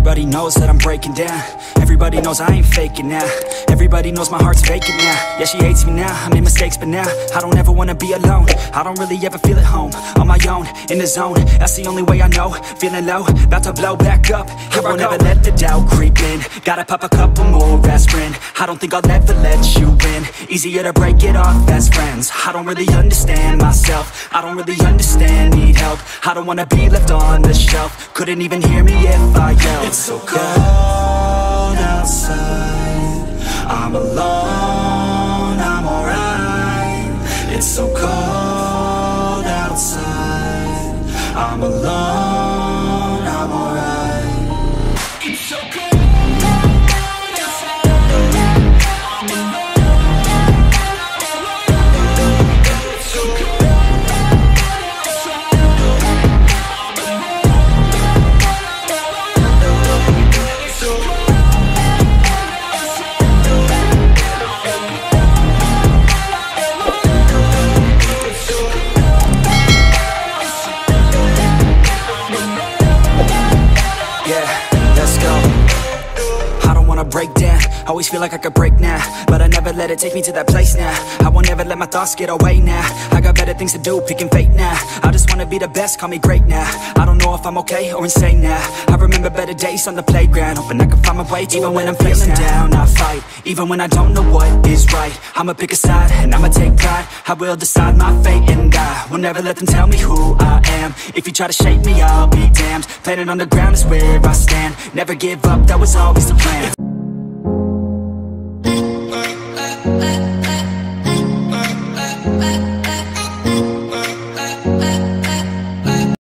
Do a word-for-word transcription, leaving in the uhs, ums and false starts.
Everybody knows that I'm breaking down. Everybody knows I ain't faking now. Everybody knows my heart's vacant now. Yeah, she hates me now, I made mistakes but now I don't ever wanna be alone. I don't really ever feel at home. On my own, in the zone, that's the only way I know. Feeling low, about to blow back up. Here I won't ever let the doubt creep in. Gotta pop a couple more aspirin. I don't think I'll ever let you in. Easier to break it off best friends. I don't really understand myself. I don't really understand, need help. I don't wanna be left on the shelf. Couldn't even hear me if I yelled. It's so cold outside, I'm alone, I'm alright. It's so cold outside, I'm alone, I'm alright. It's so cold. Break down, always feel like I could break now, but I never let it take me to that place now. I won't ever let my thoughts get away now. I got better things to do, picking fate now. I just wanna be the best, call me great now. I don't know if I'm okay or insane now. I remember better days on the playground, hoping I can find my way. Even when I'm feeling down, I fight. Even when I don't know what is right, I'ma pick a side and I'ma take pride. I will decide my fate and I will never let them tell me who I am. If you try to shake me, I'll be damned. Planet on the ground is where I stand. Never give up, that was always the plan.